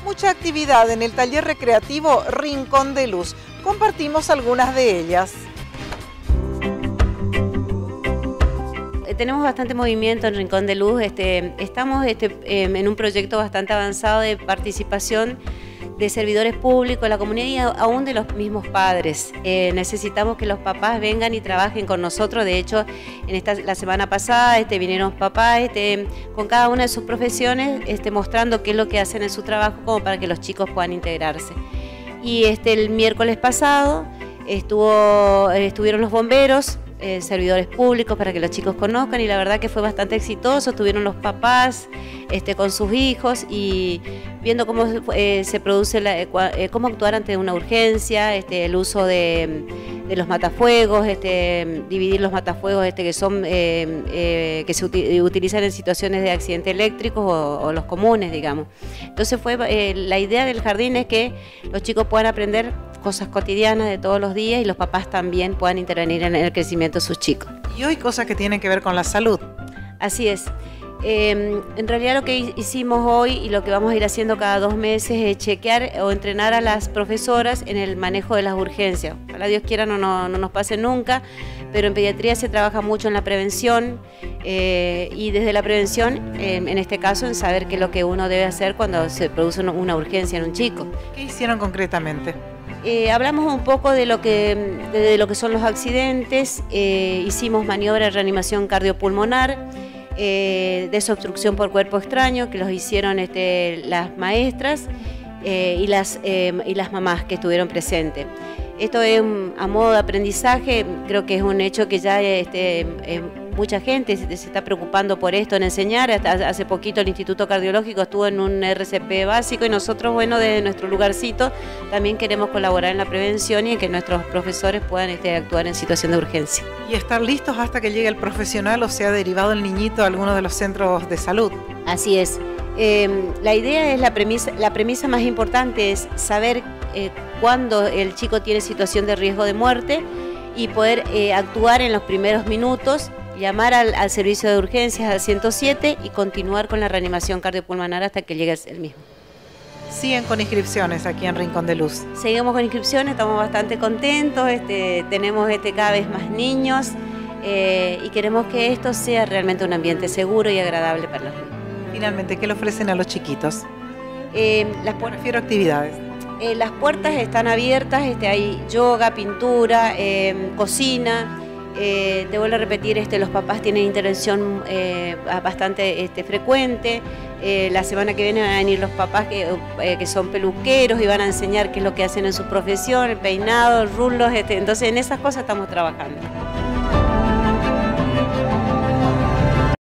Mucha actividad en el taller recreativo Rincón de Luz. Compartimos algunas de ellas. Tenemos bastante movimiento en Rincón de Luz. Estamos en un proyecto bastante avanzado de participación de servidores públicos de la comunidad y aún de los mismos padres. Necesitamos que los papás vengan y trabajen con nosotros. De hecho, la semana pasada vinieron papás con cada una de sus profesiones, mostrando qué es lo que hacen en su trabajo como para que los chicos puedan integrarse. Y el miércoles pasado estuvieron los bomberos, servidores públicos para que los chicos conozcan, y la verdad que fue bastante exitoso. Estuvieron los papás con sus hijos y viendo cómo se produce, cómo actuar ante una urgencia, el uso de los matafuegos, dividir los matafuegos que se utilizan en situaciones de accidentes eléctricos o los comunes, digamos. Entonces la idea del jardín es que los chicos puedan aprender cosas cotidianas de todos los días y los papás también puedan intervenir en el crecimiento de sus chicos. Y hoy cosas que tienen que ver con la salud. Así es. En realidad lo que hicimos hoy y lo que vamos a ir haciendo cada 2 meses es chequear o entrenar a las profesoras en el manejo de las urgencias. Ojalá Dios quiera no nos pase nunca, pero en pediatría se trabaja mucho en la prevención y desde la prevención, en este caso, en saber qué es lo que uno debe hacer cuando se produce una urgencia en un chico. ¿Qué hicieron concretamente? Hablamos un poco de lo que son los accidentes, hicimos maniobra de reanimación cardiopulmonar, desobstrucción por cuerpo extraño, que los hicieron las maestras y las mamás que estuvieron presentes. Esto es a modo de aprendizaje. Creo que es un hecho que ya mucha gente se está preocupando por esto, en enseñar. Hasta hace poquito el Instituto Cardiológico estuvo en un RCP básico y nosotros, bueno, desde nuestro lugarcito también queremos colaborar en la prevención y en que nuestros profesores puedan actuar en situación de urgencia. Y estar listos hasta que llegue el profesional o sea derivado el niñito a alguno de los centros de salud. Así es. La idea es la premisa más importante es saber cuándo el chico tiene situación de riesgo de muerte y poder actuar en los primeros minutos, llamar al servicio de urgencias al 107 y continuar con la reanimación cardiopulmonar hasta que llegue el mismo. Siguen con inscripciones aquí en Rincón de Luz. Seguimos con inscripciones, estamos bastante contentos, tenemos cada vez más niños y queremos que esto sea realmente un ambiente seguro y agradable para los niños. Finalmente, ¿qué le ofrecen a los chiquitos? Refiero a actividades. Las puertas están abiertas, hay yoga, pintura, cocina. Te vuelvo a repetir, los papás tienen intervención bastante frecuente. La semana que viene van a venir los papás que son peluqueros y van a enseñar qué es lo que hacen en su profesión, el peinado, rulos, entonces en esas cosas estamos trabajando.